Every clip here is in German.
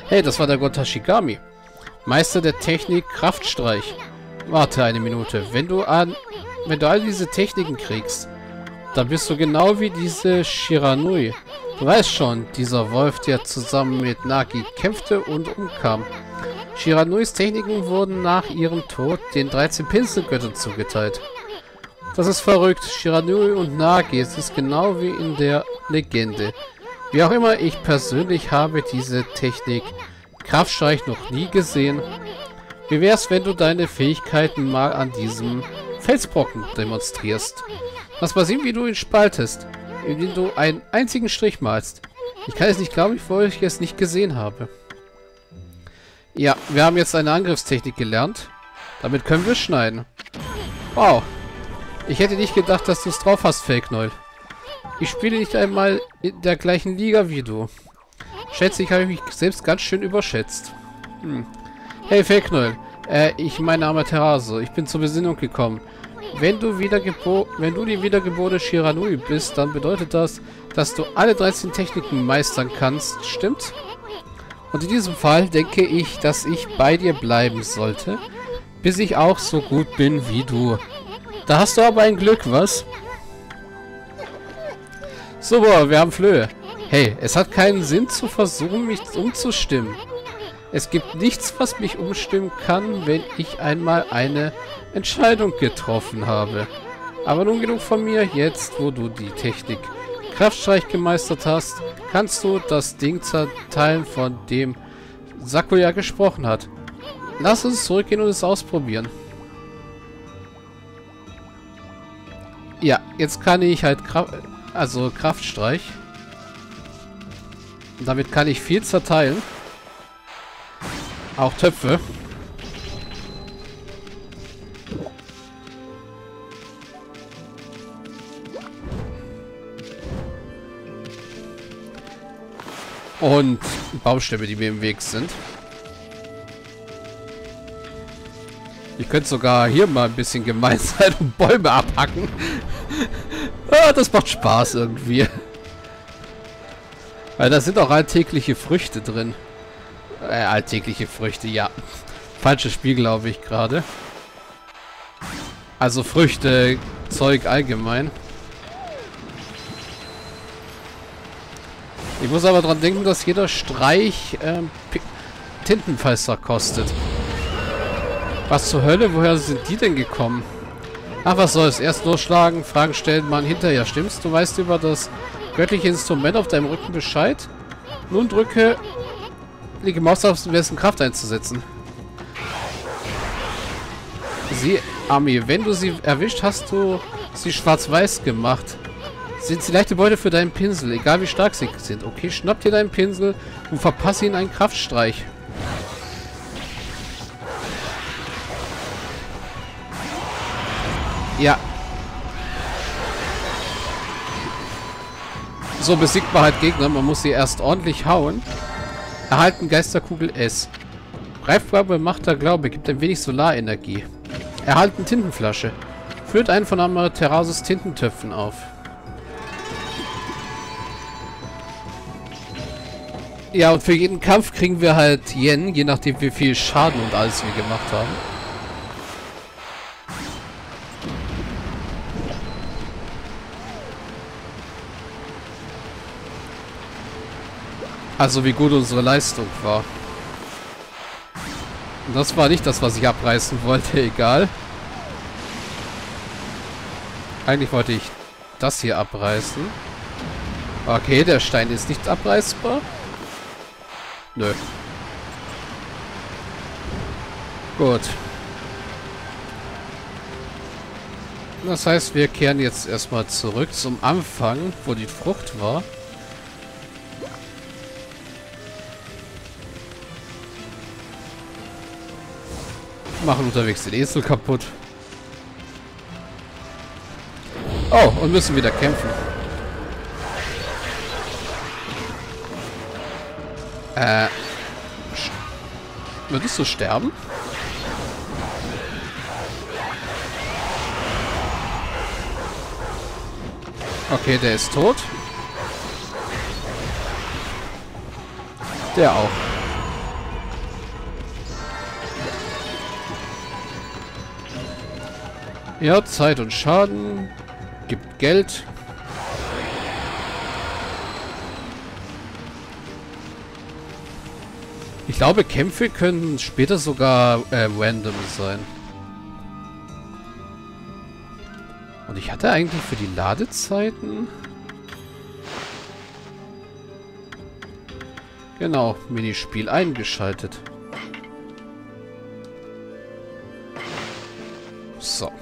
Hey, das war der Gott Tashigami. Meister der Technik Kraftstreich. Warte eine Minute. Wenn du all diese Techniken kriegst, dann bist du genau wie diese Shiranui. Du weißt schon, dieser Wolf, der zusammen mit Nagi kämpfte und umkam. Shiranuis Techniken wurden nach ihrem Tod den 13 Pinselgöttern zugeteilt. Das ist verrückt. Shiranui und Nagi, es ist genau wie in der Legende. Wie auch immer, ich persönlich habe diese Technik Kraftstreich noch nie gesehen. Wie wär's, wenn du deine Fähigkeiten mal an diesem Felsbrocken demonstrierst? Lass mal sehen, wie du ihn spaltest, indem du einen einzigen Strich malst. Ich kann es nicht glauben, bevor ich es nicht gesehen habe. Ja, wir haben jetzt eine Angriffstechnik gelernt. Damit können wir schneiden. Wow. Ich hätte nicht gedacht, dass du es drauf hast, Fake Noil. Ich spiele nicht einmal in der gleichen Liga wie du. Schätze, ich habe mich selbst ganz schön überschätzt. Hey, Fake Noil. Ich meine Amaterasu. Ich bin zur Besinnung gekommen. Wenn du die wiedergeborene Shiranui bist, dann bedeutet das, dass du alle 13 Techniken meistern kannst. Stimmt? Und in diesem Fall denke ich, dass ich bei dir bleiben sollte, bis ich auch so gut bin wie du. Da hast du aber ein Glück, was? Super, wir haben Flöhe. Hey, es hat keinen Sinn zu versuchen, mich umzustimmen. Es gibt nichts, was mich umstimmen kann, wenn ich einmal eine Entscheidung getroffen habe. Aber nun genug von mir. Jetzt, wo du die Technik Kraftstreich gemeistert hast, kannst du das Ding zerteilen, von dem Sakuya gesprochen hat. Lass uns zurückgehen und es ausprobieren. Ja, jetzt kann ich halt Kraftstreich. Und damit kann ich viel zerteilen. Auch Töpfe. Und Baumstämme, die mir im Weg sind. Ich könnte sogar hier mal ein bisschen gemein sein und Bäume abhacken. Ah, das macht Spaß irgendwie. Weil da sind auch alltägliche Früchte drin. Alltägliche Früchte, ja. Falsches Spiel, glaube ich, gerade. Also Früchte, Zeug allgemein. Ich muss aber dran denken, dass jeder Streich Tintenfässer kostet. Was zur Hölle? Woher sind die denn gekommen? Ach, was soll's? Erst losschlagen, Fragen stellen, man hinterher. Stimmt's? Du weißt über das göttliche Instrument auf deinem Rücken Bescheid? Nun drücke linke Maus auf, um dessen Kraft einzusetzen. Sie, Ami, wenn du sie erwischt, hast du sie schwarz-weiß gemacht. Sind sie leichte Beute für deinen Pinsel, egal wie stark sie sind. Okay, schnapp dir deinen Pinsel und verpasse ihn einen Kraftstreich. Ja. So besiegt man halt Gegner. Man muss sie erst ordentlich hauen. Erhalten Geisterkugel S. Greifgabe machter Glaube. Gibt ein wenig Solarenergie. Erhalten Tintenflasche. Führt einen von Amaterasus Tintentöpfen auf. Ja, und für jeden Kampf kriegen wir halt Yen, je nachdem wie viel Schaden und alles wir gemacht haben. Also wie gut unsere Leistung war. Und das war nicht das, was ich abreißen wollte, egal. Eigentlich wollte ich das hier abreißen. Okay, der Stein ist nicht abreißbar. Nö. Gut. Das heißt, wir kehren jetzt erstmal zurück zum Anfang, wo die Frucht war. Machen unterwegs den Esel kaputt. Oh, und müssen wieder kämpfen. Würdest du sterben? Okay, der ist tot. Der auch. Ja, Zeit und Schaden. Gibt Geld. Ich glaube, Kämpfe können später sogar random sein. Und ich hatte eigentlich für die Ladezeiten... Genau, Minispiel eingeschaltet. So.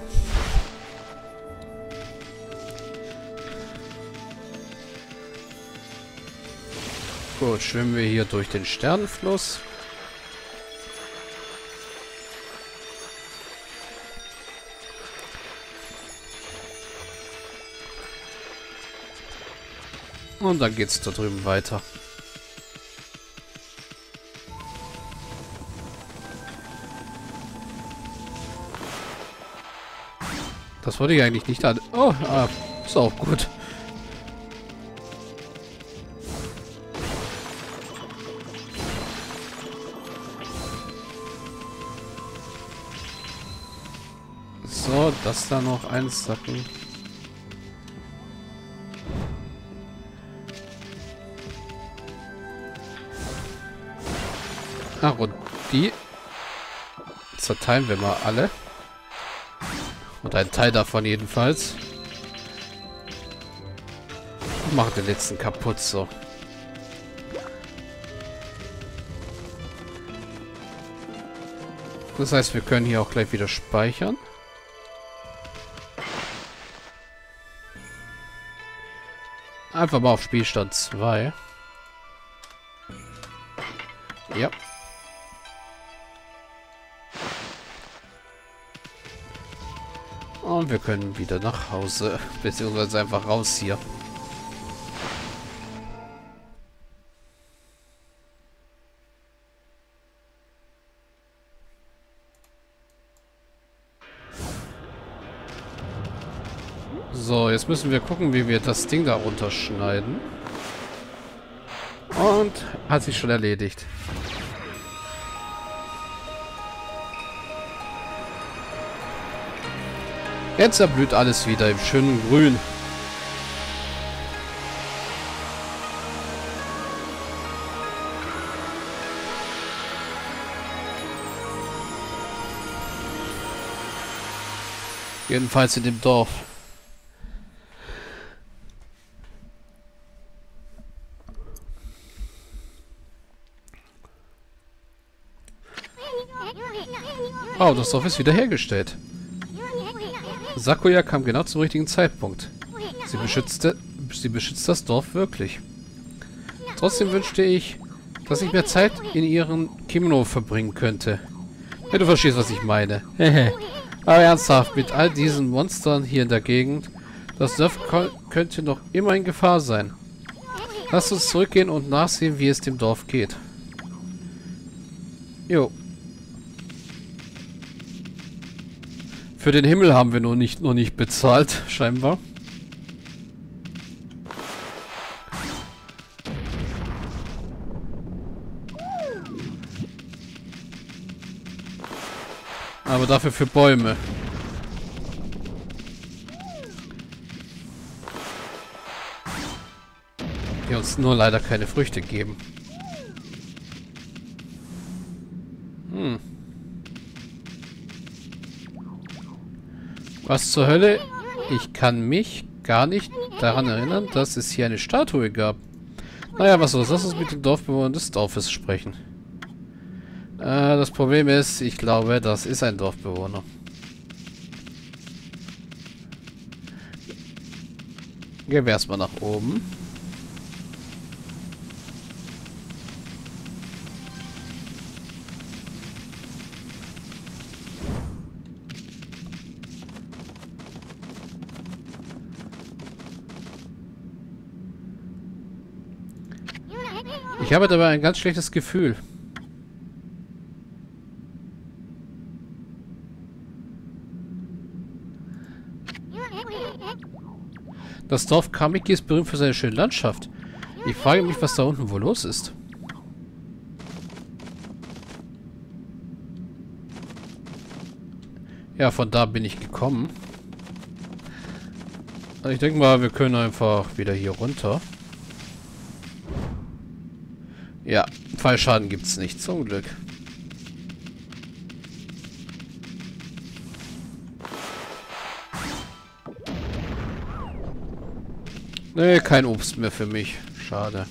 Gut, schwimmen wir hier durch den Sternenfluss. Und dann geht's da drüben weiter. Das wollte ich eigentlich nicht an... Oh, ist auch gut. So, das da noch einsacken. Ach, und die zerteilen wir mal alle. Und ein Teil davon jedenfalls. Und machen den letzten kaputt, so. Das heißt, wir können hier auch gleich wieder speichern. Einfach mal auf Spielstand 2. Ja. Und wir können wieder nach Hause. Beziehungsweise einfach raus hier. So, jetzt müssen wir gucken, wie wir das Ding da runterschneiden. Und hat sich schon erledigt. Jetzt erblüht alles wieder im schönen Grün. Jedenfalls in dem Dorf. Oh, das Dorf ist wiederhergestellt. Sakuya kam genau zum richtigen Zeitpunkt. Sie beschützt das Dorf wirklich. Trotzdem wünschte ich, dass ich mehr Zeit in ihren Kimono verbringen könnte. Ja, du verstehst, was ich meine. Aber ernsthaft, mit all diesen Monstern hier in der Gegend, das Dorf könnte noch immer in Gefahr sein. Lass uns zurückgehen und nachsehen, wie es dem Dorf geht. Jo. Für den Himmel haben wir noch nicht bezahlt, scheinbar. Aber dafür für Bäume. Die uns nur leider keine Früchte geben. Was zur Hölle? Ich kann mich gar nicht daran erinnern, dass es hier eine Statue gab. Naja, was soll's? Lass uns mit den Dorfbewohnern des Dorfes sprechen. Das Problem ist, ich glaube, das ist ein Dorfbewohner. Gehen wir erstmal nach oben. Ich habe dabei ein ganz schlechtes Gefühl. Das Dorf Kamiki ist berühmt für seine schöne Landschaft. Ich frage mich, was da unten wohl los ist. Ja, von da bin ich gekommen. Ich denke mal, wir können einfach wieder hier runter. Ja, Fallschaden gibt es nicht, zum Glück. Nee, kein Obst mehr für mich. Schade.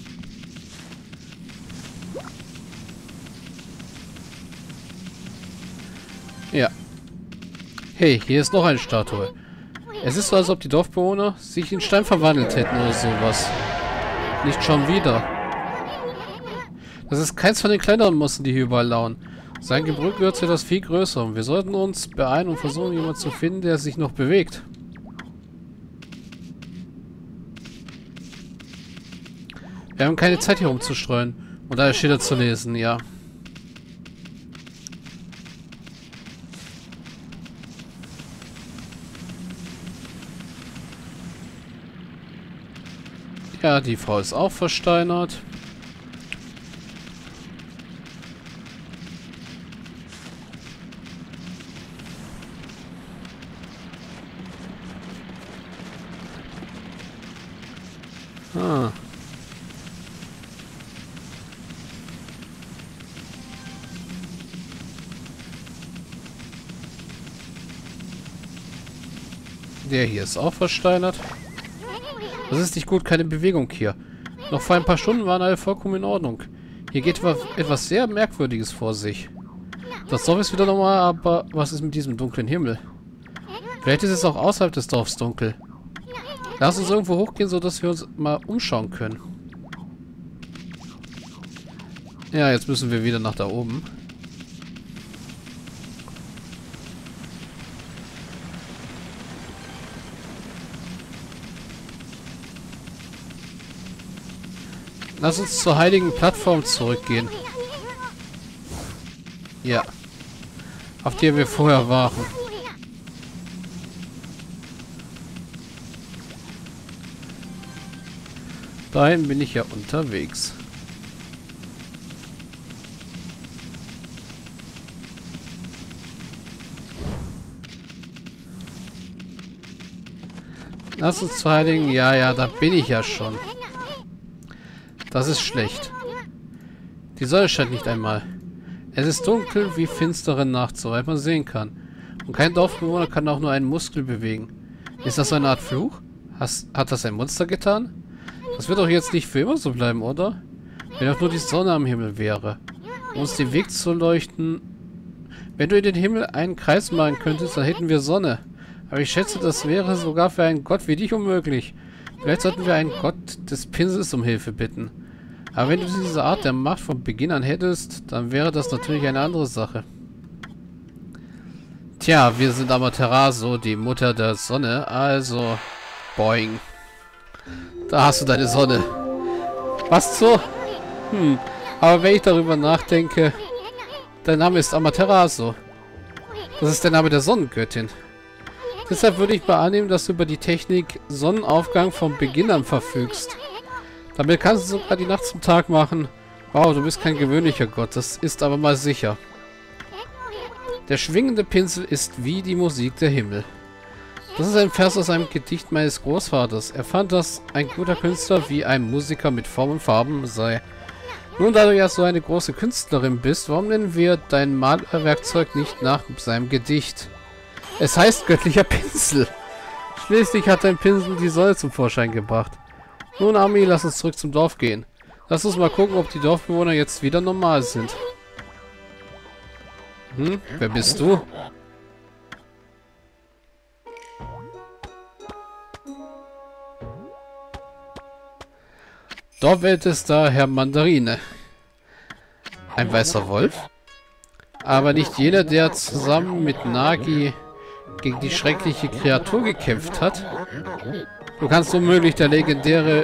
Ja. Hey, hier ist noch eine Statue. Es ist so, als ob die Dorfbewohner sich in Stein verwandelt hätten oder sowas. Nicht schon wieder. Das ist keins von den kleineren Monstern, die hier überall lauern. Sein Gebrüll gehört zu etwas viel größerem. Wir sollten uns beeilen und versuchen, jemanden zu finden, der sich noch bewegt. Wir haben keine Zeit, hier rumzustreuen und alle Schilder zu lesen, ja. Ja, die Frau ist auch versteinert. Ah. Der hier ist auch versteinert. Das ist nicht gut, keine Bewegung hier. Noch vor ein paar Stunden waren alle vollkommen in Ordnung. Hier geht etwas sehr Merkwürdiges vor sich. Das Dorf ist wieder normal, aber was ist mit diesem dunklen Himmel? Vielleicht ist es auch außerhalb des Dorfs dunkel. Lass uns irgendwo hochgehen, sodass wir uns mal umschauen können. Ja, jetzt müssen wir wieder nach da oben. Lass uns zur heiligen Plattform zurückgehen. Ja. Auf der wir vorher waren. Dahin bin ich ja unterwegs. Lass uns zur heiligen... Ja, da bin ich ja schon. Das ist schlecht. Die Sonne scheint nicht einmal. Es ist dunkel wie finstere Nacht, soweit man sehen kann. Und kein Dorfbewohner kann auch nur einen Muskel bewegen. Ist das eine Art Fluch? Hat das ein Monster getan? Das wird doch jetzt nicht für immer so bleiben, oder? Wenn auch nur die Sonne am Himmel wäre. Um uns den Weg zu leuchten. Wenn du in den Himmel einen Kreis malen könntest, dann hätten wir Sonne. Aber ich schätze, das wäre sogar für einen Gott wie dich unmöglich. Vielleicht sollten wir einen Gott des Pinsels um Hilfe bitten. Aber wenn du diese Art der Macht von Beginn an hättest, dann wäre das natürlich eine andere Sache. Tja, wir sind Amaterasu, die Mutter der Sonne, also... Boing. Da hast du deine Sonne. Was so? Aber wenn ich darüber nachdenke... Dein Name ist Amaterasu. Das ist der Name der Sonnengöttin. Deshalb würde ich mal annehmen, dass du über die Technik Sonnenaufgang von Beginn an verfügst. Damit kannst du sogar die Nacht zum Tag machen. Wow, du bist kein gewöhnlicher Gott, das ist aber mal sicher. Der schwingende Pinsel ist wie die Musik der Himmel. Das ist ein Vers aus einem Gedicht meines Großvaters. Er fand, dass ein guter Künstler wie ein Musiker mit Form und Farben sei. Nun, da du ja so eine große Künstlerin bist, warum nennen wir dein Malwerkzeug nicht nach seinem Gedicht? Es heißt göttlicher Pinsel. Schließlich hat dein Pinsel die Sonne zum Vorschein gebracht. Nun, Ami, lass uns zurück zum Dorf gehen. Lass uns mal gucken, ob die Dorfbewohner jetzt wieder normal sind. Wer bist du? Dorfältester Herr Mandarine. Ein weißer Wolf? Aber nicht jener, der zusammen mit Nagi gegen die schreckliche Kreatur gekämpft hat. Du kannst unmöglich der legendäre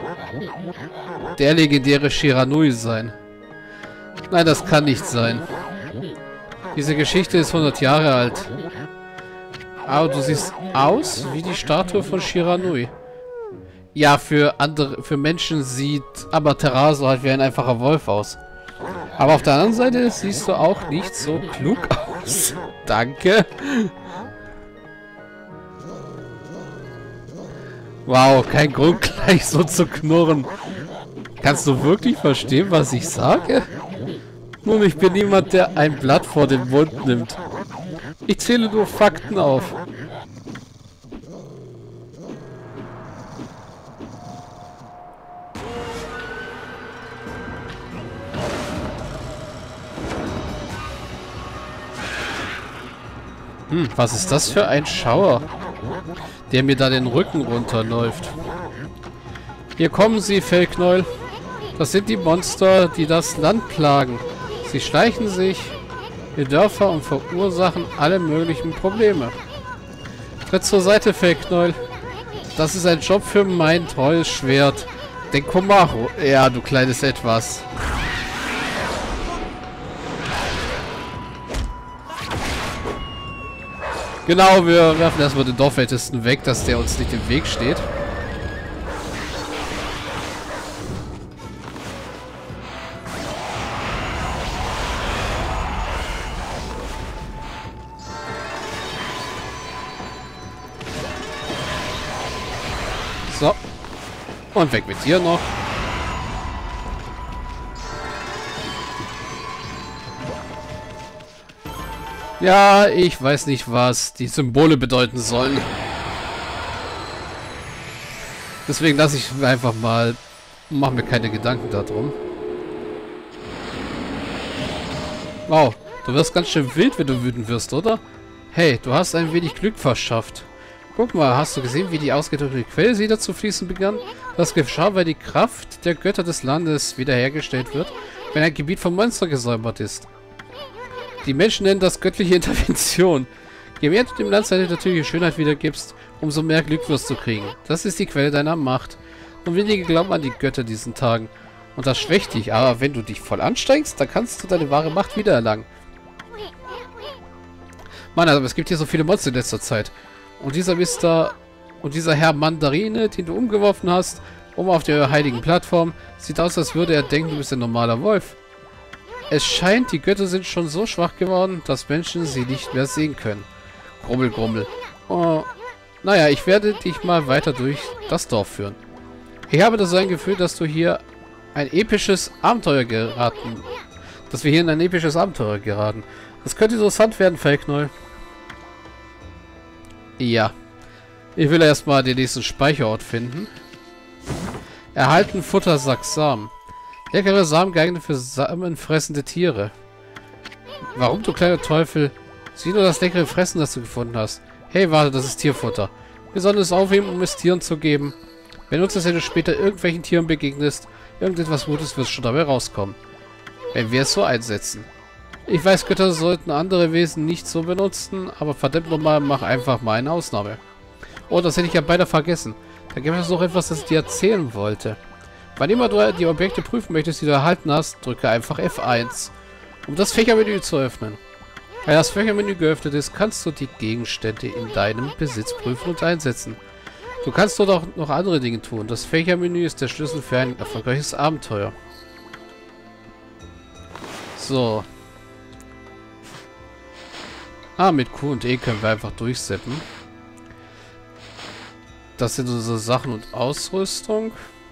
Shiranui sein. Nein, das kann nicht sein. Diese Geschichte ist 100 Jahre alt. Aber du siehst aus wie die Statue von Shiranui. Ja, für Menschen sieht Amaterasu halt wie ein einfacher Wolf aus. Aber auf der anderen Seite siehst du auch nicht so klug aus. Danke. Wow, kein Grund gleich so zu knurren. Kannst du wirklich verstehen, was ich sage? Nun, ich bin niemand, der ein Blatt vor den Mund nimmt. Ich zähle nur Fakten auf. Was ist das für ein Schauer, der mir da den Rücken runterläuft? Hier kommen sie, Fellknäuel. Das sind die Monster, die das Land plagen. Sie schleichen sich in Dörfer und verursachen alle möglichen Probleme. Tritt zur Seite, Fellknäuel. Das ist ein Job für mein treues Schwert. Den Komaro. Ja, du kleines Etwas. Genau, wir werfen erstmal den Dorfältesten weg, dass der uns nicht im Weg steht. So. Und weg mit dir noch. Ja, ich weiß nicht, was die Symbole bedeuten sollen. Deswegen lasse ich einfach mal... Mach mir keine Gedanken darum. Wow, du wirst ganz schön wild, wenn du wütend wirst, oder? Hey, du hast ein wenig Glück verschafft. Guck mal, hast du gesehen, wie die ausgetrocknete Quelle wieder zu fließen begann? Das geschah, weil die Kraft der Götter des Landes wiederhergestellt wird, wenn ein Gebiet vom Monster gesäubert ist. Die Menschen nennen das göttliche Intervention. Je mehr du dem Land seine natürliche Schönheit wiedergibst, umso mehr Glück wirst du kriegen. Das ist die Quelle deiner Macht. Und wenige glauben an die Götter diesen Tagen. Und das schwächt dich, aber wenn du dich voll anstrengst, dann kannst du deine wahre Macht wiedererlangen. Mann, aber es gibt hier so viele Monster in letzter Zeit. Und dieser Herr Mandarine, den du umgeworfen hast, auf der heiligen Plattform, sieht aus, als würde er denken, du bist ein normaler Wolf. Es scheint, die Götter sind schon so schwach geworden, dass Menschen sie nicht mehr sehen können. Grummel, grummel. Oh, naja, ich werde dich mal weiter durch das Dorf führen. Ich habe das so ein Gefühl, dass wir hier in ein episches Abenteuer geraten. Das könnte interessant werden, Fellknäuel. Ja. Ich will erstmal den nächsten Speicherort finden. Erhalten Futtersack Samen. Leckere Samen geeignet für samenfressende Tiere. Warum, du kleiner Teufel? Sieh nur das leckere Fressen, das du gefunden hast. Hey, warte, das ist Tierfutter. Wir sollen es aufheben, um es Tieren zu geben. Wenn du später irgendwelchen Tieren begegnest, irgendetwas Gutes wird schon dabei rauskommen. Wenn wir es so einsetzen. Ich weiß, Götter sollten andere Wesen nicht so benutzen, aber verdammt nochmal, mach einfach mal eine Ausnahme. Oh, das hätte ich ja beinahe vergessen. Da gibt es noch etwas, das ich dir erzählen wollte. Wann immer du die Objekte prüfen möchtest, die du erhalten hast, drücke einfach F1, um das Fächermenü zu öffnen. Wenn das Fächermenü geöffnet ist, kannst du die Gegenstände in deinem Besitz prüfen und einsetzen. Du kannst dort auch noch andere Dinge tun. Das Fächermenü ist der Schlüssel für ein erfolgreiches Abenteuer. So. Mit Q und E können wir einfach durchseppen. Das sind unsere Sachen und Ausrüstung.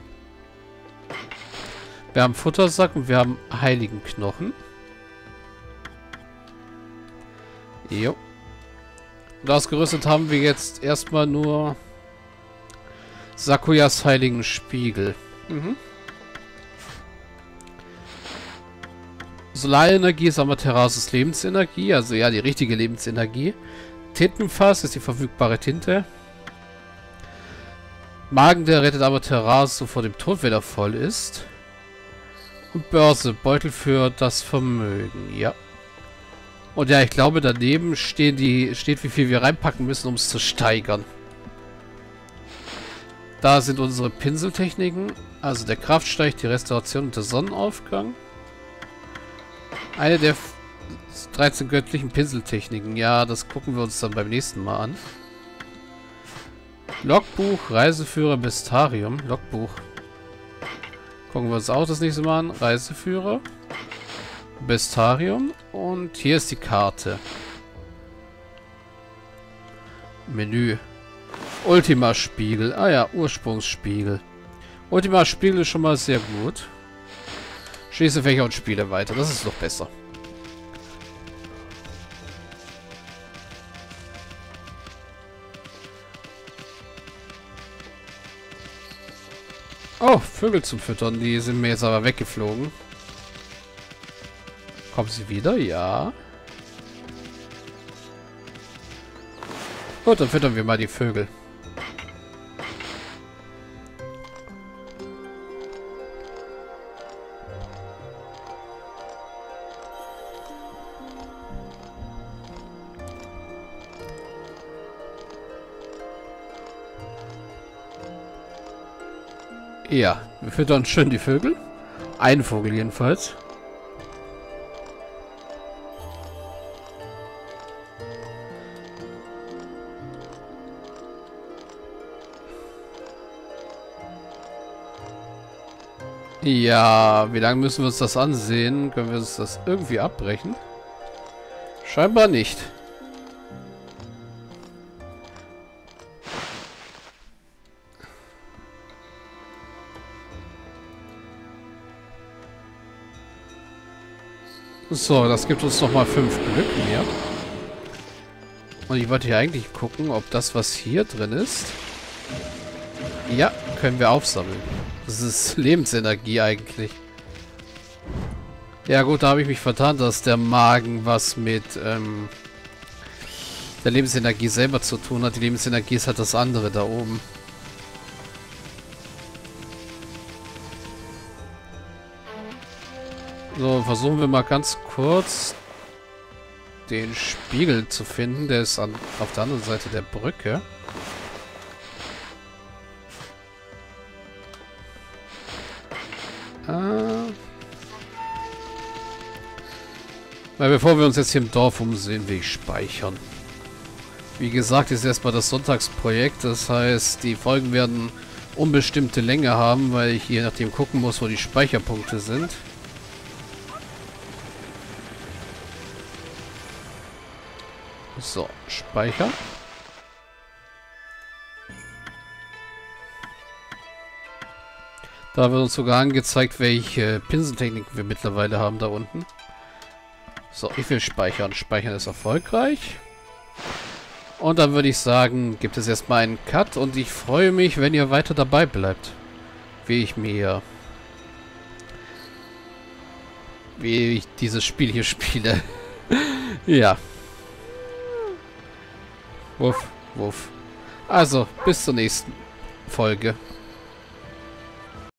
Wir haben Futtersack und wir haben heiligen Knochen. Jo. Und ausgerüstet haben wir jetzt erstmal nur Sakuyas heiligen Spiegel. Solarenergie ist Amaterasus Lebensenergie, also ja, die richtige Lebensenergie. Tintenfass ist die verfügbare Tinte. Magen, der rettet Amaterasu vor dem Tod, wenn er voll ist. Und Börse, Beutel für das Vermögen, ja. Und ja, ich glaube, daneben steht, wie viel wir reinpacken müssen, um es zu steigern. Da sind unsere Pinseltechniken, also der Kraftsteig, die Restauration und der Sonnenaufgang. Eine der 13 göttlichen Pinseltechniken. Ja, das gucken wir uns dann beim nächsten Mal an. Logbuch, Reiseführer, Bestarium. Logbuch. Gucken wir uns auch das nächste Mal an. Reiseführer. Bestarium. Und hier ist die Karte. Menü. Ultima-Spiegel. Ah ja, Ursprungsspiegel. Ultima-Spiegel ist schon mal sehr gut. Schließe Fächer und spiele weiter. Das ist noch besser. Oh, Vögel zum Füttern. Die sind mir jetzt aber weggeflogen. Kommen sie wieder? Ja. Gut, dann füttern wir mal die Vögel. Ja, wir füttern schön die Vögel. Ein Vogel jedenfalls. Ja, wie lange müssen wir uns das ansehen? Können wir uns das irgendwie abbrechen? Scheinbar nicht. So, das gibt uns nochmal 5 Glück mehr. Und ich wollte hier eigentlich gucken, ob das, was hier drin ist... Ja, können wir aufsammeln. Das ist Lebensenergie eigentlich. Ja gut, da habe ich mich vertan, dass der Magen was mit der Lebensenergie selber zu tun hat. Die Lebensenergie ist halt das andere da oben. So, versuchen wir mal ganz kurz den Spiegel zu finden. Der ist auf der anderen Seite der Brücke. Weil bevor wir uns jetzt hier im Dorf umsehen, will ich speichern. Wie gesagt, ist erstmal das Sonntagsprojekt. Das heißt, die Folgen werden unbestimmte Länge haben, weil ich je nachdem gucken muss, wo die Speicherpunkte sind. So, speichern. Da wird uns sogar angezeigt, welche Pinseltechniken wir mittlerweile haben da unten. So, ich will speichern. Speichern ist erfolgreich. Und dann würde ich sagen, gibt es erstmal einen Cut und ich freue mich, wenn ihr weiter dabei bleibt. Wie ich dieses Spiel hier spiele. Ja. Wuff, wuff. Also, bis zur nächsten Folge.